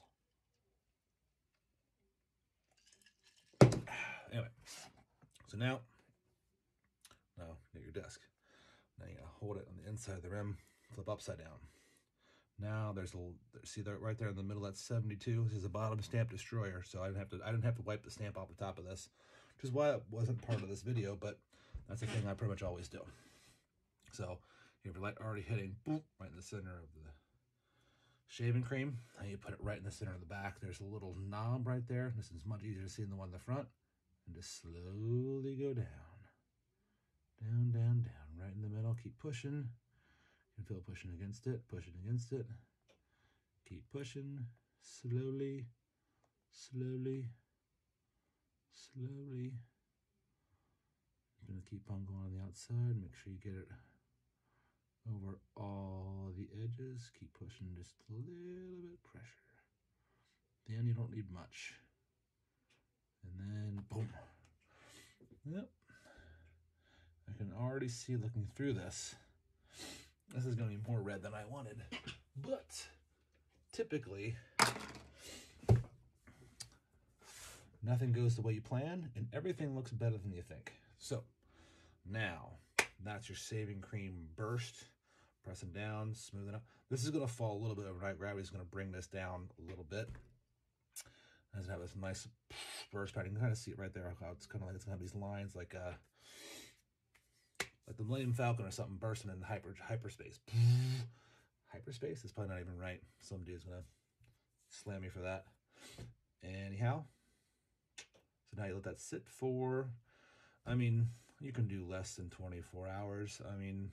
of those. Anyway, so now, now get your disc. Now you gotta hold it on the inside of the rim, flip upside down. Now there's a, see that right there in the middle, that's seventy-two. This is a bottom stamp destroyer, so I didn't have to, I didn't have to wipe the stamp off the top of this, which is why it wasn't part of this video, but that's the thing I pretty much always do. So you have your light already hitting, boop, right in the center of the shaving cream, and you put it right in the center of the back. There's a little knob right there. This is much easier to see than the one in the front. And just slowly go down. Down, down, down, right in the middle. Keep pushing. You can feel pushing against it, pushing against it. Keep pushing, slowly, slowly, slowly. You're gonna keep on going on the outside. Make sure you get it over all the edges. Keep pushing just a little bit of pressure. Then you don't need much. And then boom. Yep. I can already see, looking through this, this is going to be more red than I wanted. But typically, nothing goes the way you plan, and everything looks better than you think. So now, that's your shaving cream burst. Pressing down, smoothing up. This is going to fall a little bit overnight. Gravity is going to bring this down a little bit. It doesn't have this nice burst pattern. You can kind of see it right there. How it's kind of like it's going to have these lines like uh, like the Millennium Falcon or something bursting in hyper hyperspace. Hyperspace is probably not even right. Some dude's going to slam me for that. Anyhow, so now you let that sit for, I mean, you can do less than twenty-four hours. I mean,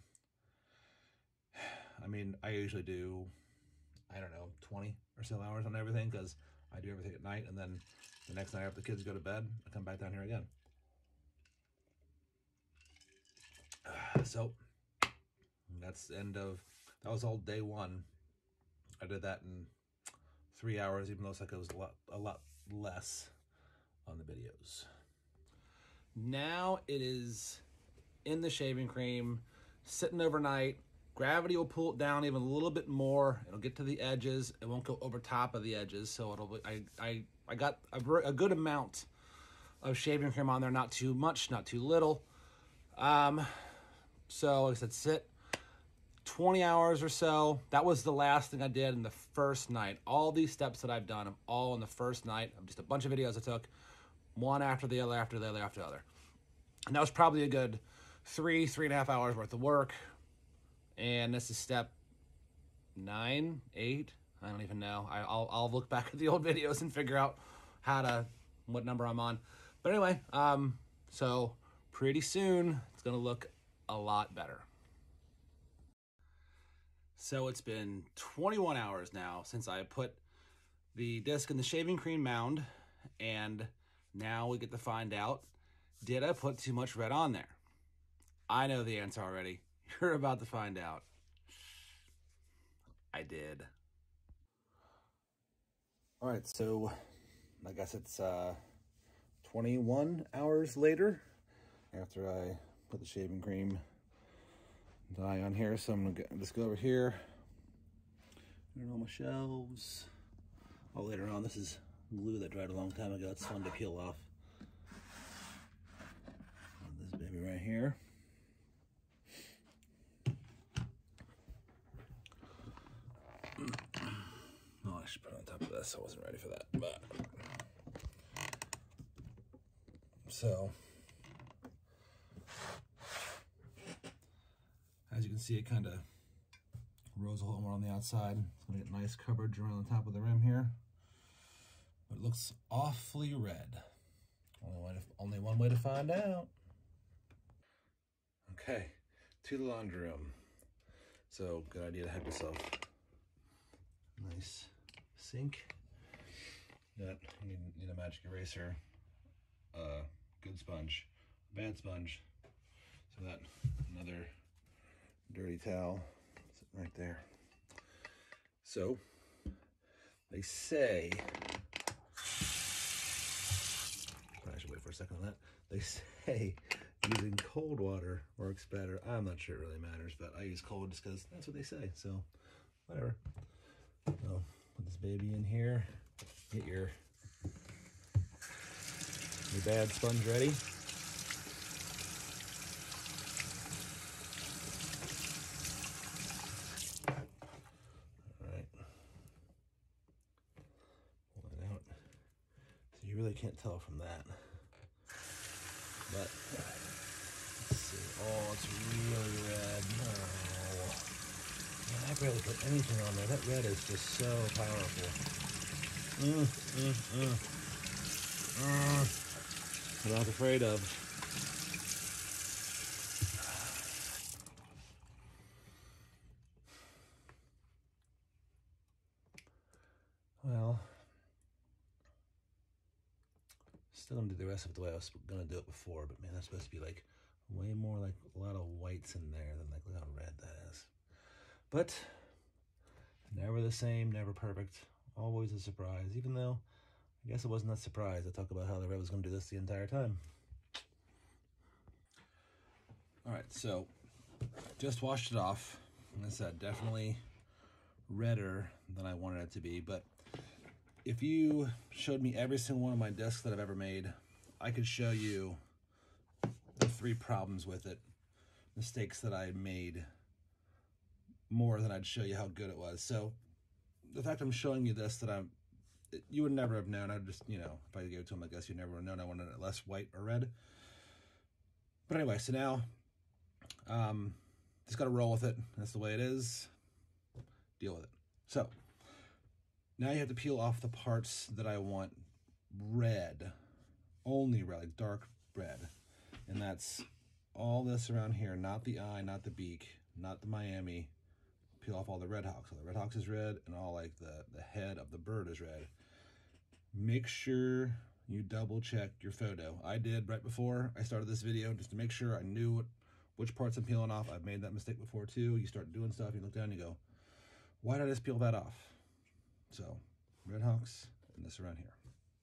I mean, I usually do, I don't know, twenty or so hours on everything because I do everything at night, and then the next night after the kids go to bed, I come back down here again. Uh, so that's the end of, that was all day one. I did that in three hours, even though it's like it was a lot, a lot less on the videos. Now it is in the shaving cream, sitting overnight. Gravity will pull it down even a little bit more. It'll get to the edges. It won't go over top of the edges. So it'll be, I, I, I got a, a good amount of shaving cream on there. Not too much, not too little. Um, so like I said, sit twenty hours or so. That was the last thing I did in the first night. All these steps that I've done, I'm all in the first night. Just a bunch of videos I took, one after the other, after the other, after the other. And that was probably a good three, three and a half hours worth of work. And this is step nine, eight. I don't even know. I, I'll I'll look back at the old videos and figure out how to, what number I'm on. But anyway, um, so pretty soon it's gonna look a lot better. So it's been twenty-one hours now since I put the disc in the shaving cream mound, and now we get to find out, did I put too much red on there? I know the answer already. You're about to find out. I did. All right, so I guess it's uh, twenty-one hours later after I put the shaving cream dye on here. So I'm gonna get, just go over here. Turn on my shelves. Oh, later on, this is glue that dried a long time ago. It's fun to peel off. This baby right here. Oh, I should put it on top of this. I wasn't ready for that. But so, as you can see, it kind of rose a little more on the outside. It's going to get nice coverage around the top of the rim here. But it looks awfully red. Only one, only one way to find out. Okay, to the laundry room. So, good idea to have yourself nice sink. That you need, need a magic eraser, a good sponge, a bad sponge. So that another dirty towel sitting right there. So they say, I should wait for a second on that. They say using cold water works better. I'm not sure it really matters, but I use cold just because that's what they say. So whatever. So put this baby in here. Get your your bad sponge ready. All right. Pull it out. So you really can't tell from that. But let's see. Oh, it's really red. No. Man, I barely put anything on there. That red is just so powerful. Mm, mm, mm. Mm. What I was afraid of. Well, still gonna do the rest of it the way I was gonna do it before, but man, that's supposed to be like way more like a lot of whites in there than like look how red that is. But never the same, never perfect. Always a surprise, even though I guess it wasn't that surprise. I talk about how the red was going to do this the entire time. All right, so just washed it off. Like I said, definitely redder than I wanted it to be. But if you showed me every single one of my discs that I've ever made, I could show you the three problems with it, mistakes that I made, more than I'd show you how good it was. So the fact I'm showing you this, that I'm, you would never have known. I'd just, you know, if I gave it to him, I guess you never would have known I wanted it less white or red. But anyway, so now, um, just got to roll with it. That's the way it is. Deal with it. So now you have to peel off the parts that I want red, only red, like dark red. And that's all this around here, not the eye, not the beak, not the Miami. Peel off all the red hawks. So the red hawks is red, and all like the, the head of the bird is red. Make sure you double check your photo. I did right before I started this video, just to make sure I knew what, which parts I'm peeling off. I've made that mistake before too. You start doing stuff, you look down and you go, why did I just peel that off? So, red hawks, and this around here.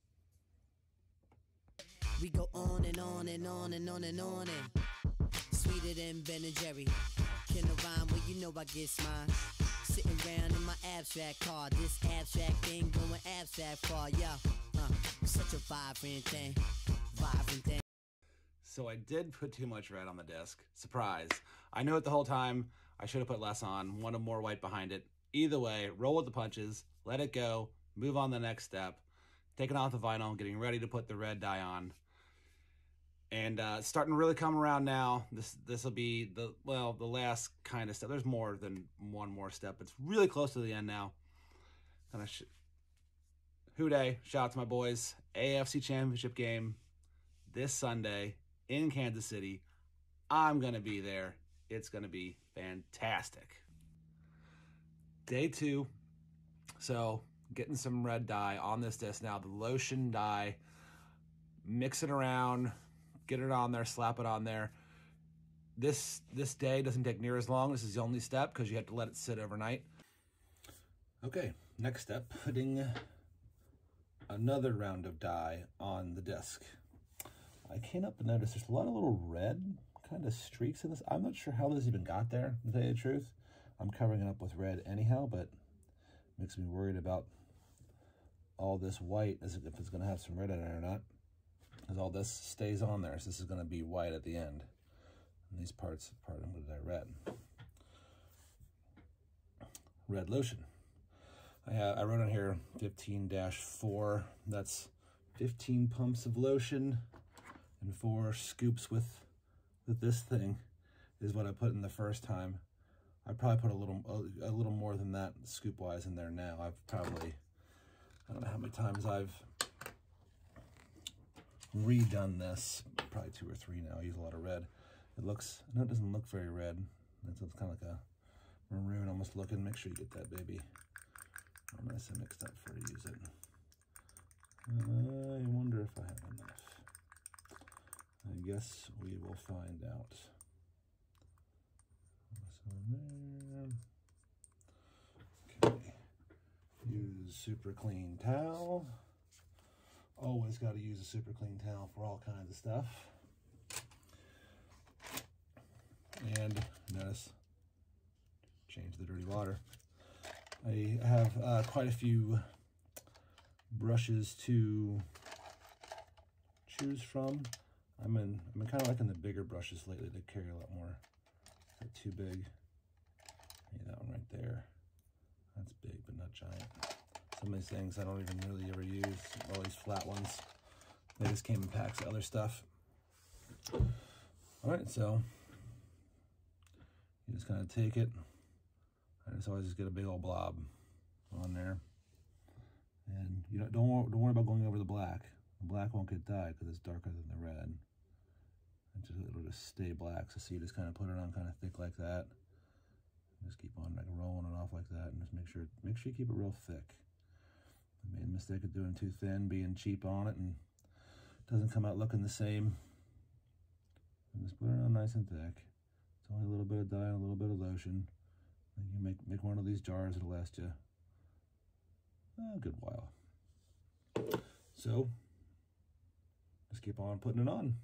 We go on and on and on and on and on and sweeter than Ben and Jerry. Can I rhyme? Well, you know I get mine. Sitting around in my abstract car. This abstract thing going abstract far, yeah. Uh, such a vibrant thing, vibrant thing. So I did put too much red on the disc. Surprise. I knew it the whole time. I should have put less on, wanted more white behind it. Either way, roll with the punches, let it go, move on to the next step, taking off the vinyl, getting ready to put the red dye on. And uh, it's starting to really come around now. This this will be the, well, the last kind of step. There's more than one more step. It's really close to the end now. Kind of sh Who Day, shout out to my boys. A F C Championship game this Sunday in Kansas City. I'm going to be there. It's going to be fantastic. Day two. So getting some red dye on this disc now. The lotion dye. Mix it around. Get it on there, slap it on there. This this day doesn't take near as long. This is the only step because you have to let it sit overnight. Okay, next step, putting another round of dye on the disc. I came up and noticed there's a lot of little red kind of streaks in this. I'm not sure how this even got there, to tell you the truth. I'm covering it up with red anyhow, but it makes me worried about all this white, as if it's going to have some red in it or not. Because all this stays on there, so this is going to be white at the end. And these parts, part of them, are red. Red lotion. I, have, I wrote on here fifteen dash four. That's fifteen pumps of lotion and four scoops with, with this thing is what I put in the first time. I probably put a little a, a little more than that scoop-wise in there now. I've probably, I don't know how many times I've redone this, probably two or three now. I use a lot of red. It looks, I know it doesn't look very red. It's kind of like a maroon almost looking. Make sure you get that baby all nice and mixed up before you use it. I wonder if I have enough. I guess we will find out. So there. Okay. Use super clean towel. Always got to use a super clean towel for all kinds of stuff. And notice, change the dirty water. I have uh, quite a few brushes to choose from. I'm in, I'm in kind of liking the bigger brushes lately. They carry a lot more. Is that too big? Maybe that one right there. That's big, but not giant. Some of these things I don't even really ever use. All these flat ones. They just came in packs of other stuff. All right, so you just kind of take it. I just always just get a big old blob on there. And you don't, don't, worry, don't worry about going over the black. The black won't get dyed because it's darker than the red. It just, it'll just stay black. So see, you just kind of put it on kind of thick like that. Just keep on like rolling it off like that, and just make sure make sure you keep it real thick. I made a mistake of doing too thin, being cheap on it, and it doesn't come out looking the same. And just put it on nice and thick. It's only a little bit of dye and a little bit of lotion. And you make make one of these jars, it'll last you a good while. So just keep on putting it on.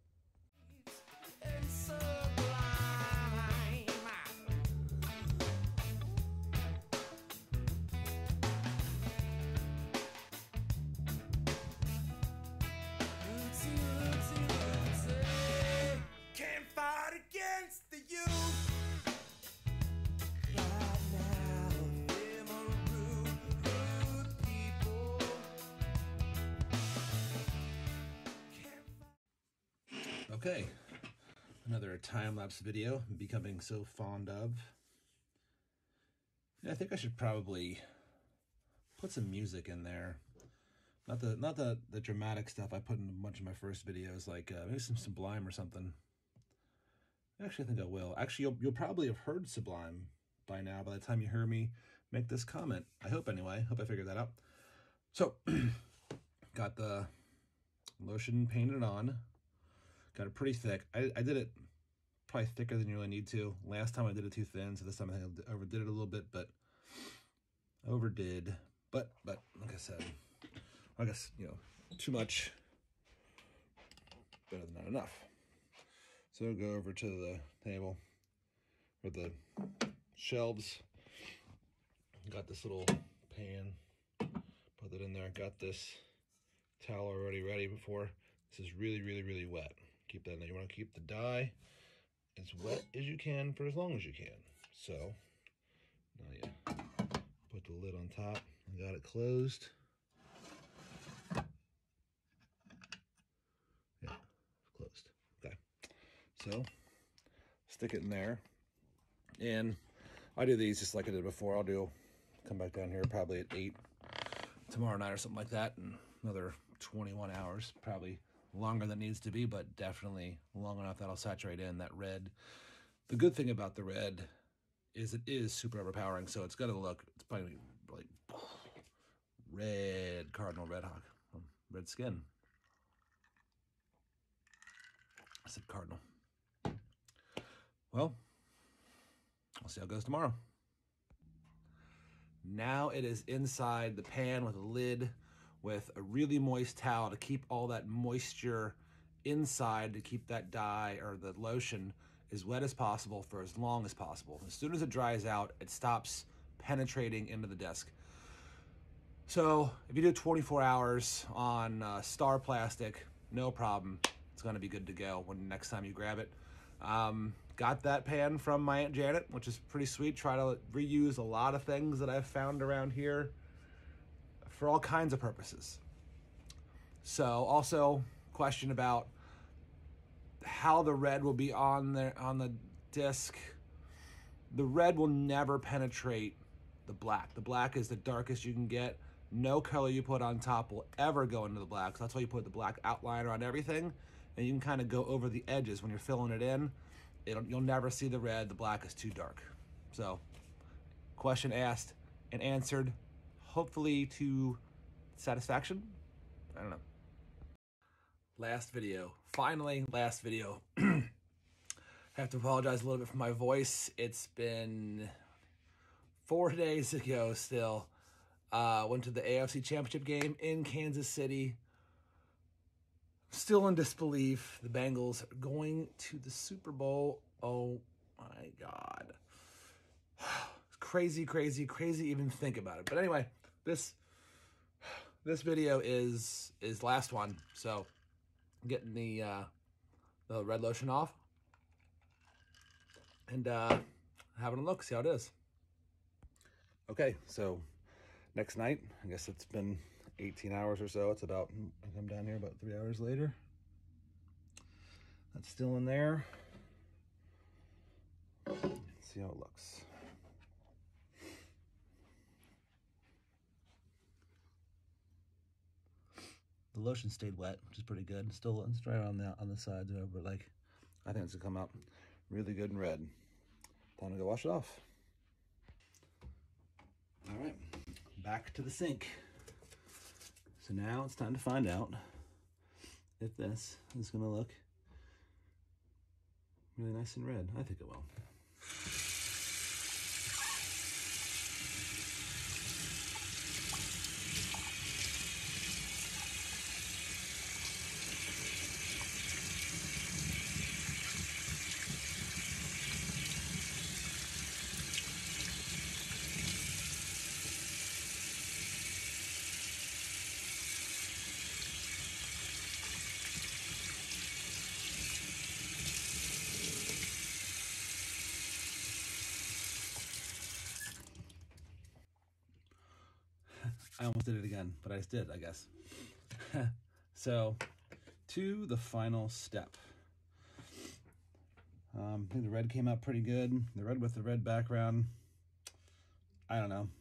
Okay, another time-lapse video I'm becoming so fond of. Yeah, I think I should probably put some music in there. Not the not the, the dramatic stuff I put in a bunch of my first videos, like uh, maybe some Sublime or something. Actually, I think I will. Actually, you'll, you'll probably have heard Sublime by now, by the time you hear me make this comment. I hope anyway. Hope I figured that out. So, got the lotion painted on. Got it pretty thick. I, I did it probably thicker than you really need to. Last time I did it too thin, so this time I think I overdid it a little bit, but overdid. But, but like I said, I guess, you know, too much, better than not enough. So go over to the table, or the shelves. Got this little pan, put it in there. Got this towel already ready before. This is really, really, really wet. Keep that in there. You want to keep the dye as wet as you can for as long as you can. So, now you put the lid on top. I got it closed. Yeah, closed. Okay. So, stick it in there. And I do these just like I did before. I'll do, come back down here probably at eight tomorrow night or something like that. And another twenty-one hours, probably longer than it needs to be, but definitely long enough that I'll saturate in that red. The good thing about the red is it is super overpowering, so it's gonna look, it's probably like red cardinal red hawk, red skin. I said cardinal. Well, I'll see how it goes tomorrow. Now it is inside the pan with a lid, with a really moist towel to keep all that moisture inside, to keep that dye or the lotion as wet as possible for as long as possible. As soon as it dries out, it stops penetrating into the disc. So if you do twenty-four hours on uh, Star Plastic, no problem. It's gonna be good to go when next time you grab it. Um, got that pan from my Aunt Janet, which is pretty sweet. Try to reuse a lot of things that I've found around here for all kinds of purposes. So also question about how the red will be on there on the disc. The red will never penetrate the black. The black is the darkest you can get. no color you put on top will ever go into the black. So that's why you put the black outliner on everything, and you can kind of go over the edges when you're filling it in. It'll, you'll never see the red. The black is too dark. So, question asked and answered, hopefully to satisfaction. I don't know. Last video. Finally, last video. Have to apologize a little bit for my voice. It's been four days ago still. Uh, went to the A F C Championship game in Kansas City. Still in disbelief. The Bengals are going to the Super Bowl. Oh my God. It's crazy, crazy, crazy to even think about it. But anyway, this this video is is last one. So getting the uh, the red lotion off and uh, having a look, see how it is. Okay, so next night, I guess it's been eighteen hours or so. It's about, I come down here about three hours later. That's still in there. Let's see how it looks. The lotion stayed wet, which is pretty good. Still, it's dry on the on the sides, but like, I think it's gonna come out really good and red. Time to go wash it off. All right, back to the sink. So now it's time to find out if this is gonna look really nice and red. I think it will. I almost did it again, but I just did, I guess. So, to the final step. Um, I think the red came out pretty good. The red with the red background. I don't know.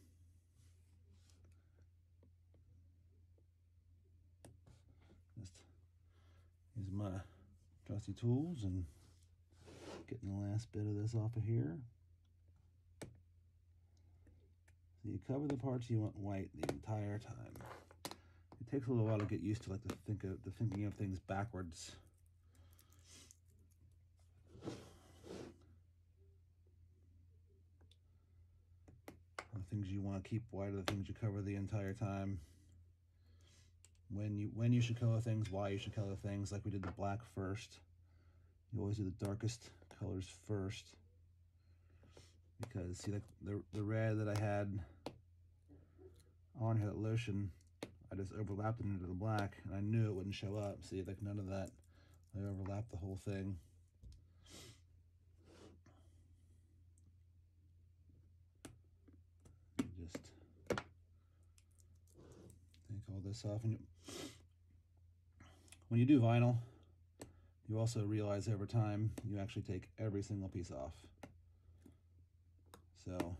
Just use my trusty tools and getting the last bit of this off of here. So you cover the parts you want white the entire time. It takes a little while to get used to like the think of the thinking of things backwards. The things you want to keep white are the things you cover the entire time. When you when you should color things, why you should color things. Like we did the black first. You always do the darkest colors first. Because see, like the the red that I had on here, that lotion, I just overlapped it into the black, and I knew it wouldn't show up. See, like none of that. I overlapped the whole thing. You just take all this off, and you, when you do vinyl, you also realize over time you actually take every single piece off. So,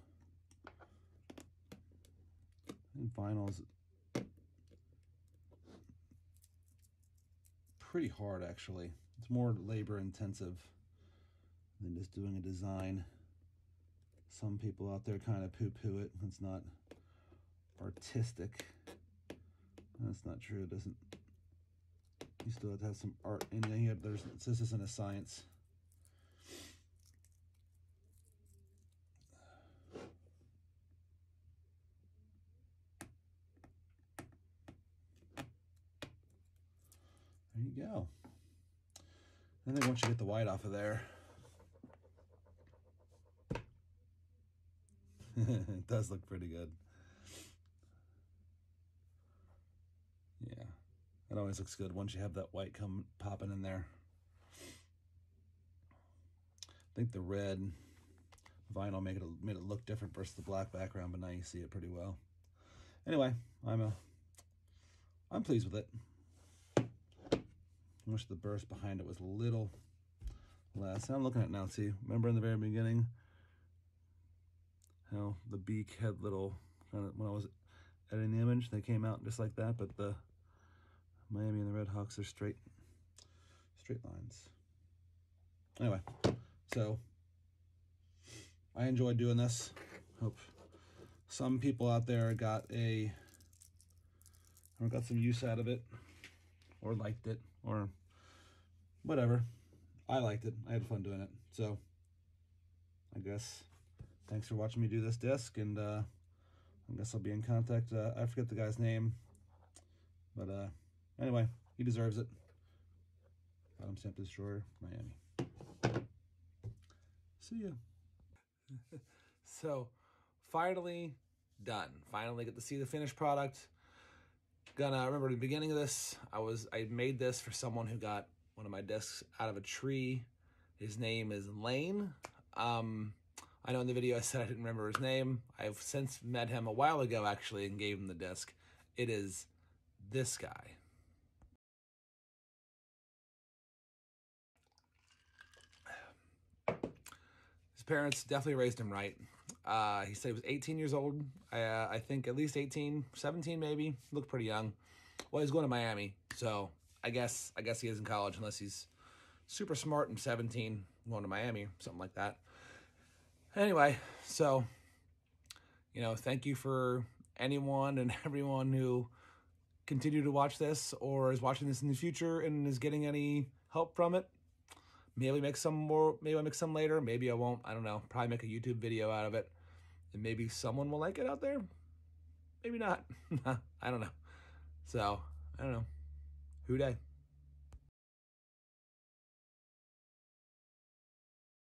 and vinyl's pretty hard actually. It's more labor intensive than just doing a design. Some people out there kind of poo-poo it. It's not artistic. That's not true. It doesn't. You still have to have some art in there. There's this isn't a science. There you go. I think once you get the white off of there, it does look pretty good. Yeah, it always looks good once you have that white come popping in there. I think the red vinyl made it made it look different versus the black background, but now you see it pretty well. Anyway, I'm a I'm pleased with it. I wish the burst behind it was a little less. I'm looking at it now, see, remember in the very beginning how the beak had little, kind of, when I was editing the image. They came out just like that, but the Miami and the Red Hawks are straight, straight lines. Anyway, so I enjoyed doing this. Hope some people out there got a, or got some use out of it, or liked it, or whatever. I liked it. I had fun doing it. So I guess thanks for watching me do this disc, and uh, I guess I'll be in contact. Uh, I forget the guy's name, but uh, anyway, he deserves it. Bottom Stamp Destroyer, Miami. See ya. So, finally done. Finally get to see the finished product. Gonna remember at the beginning of this, I was I made this for someone who got one of my discs out of a tree. His name is Lane. Um, I know in the video I said I didn't remember his name. I've since met him a while ago, actually, and gave him the disc. It is this guy. His parents definitely raised him right. Uh, he said he was eighteen years old. I, uh, I think at least eighteen, seventeen maybe. Looked pretty young. Well, he's going to Miami, so I guess I guess he is in college unless he's super smart and seventeen going to Miami, something like that. Anyway, so, you know, thank you for anyone and everyone who continue to watch this or is watching this in the future and is getting any help from it. Maybe make some more, maybe I'll make some later, maybe I won't, I don't know. Probably make a YouTube video out of it, and maybe someone will like it out there. Maybe not. I don't know. So, I don't know. Who day?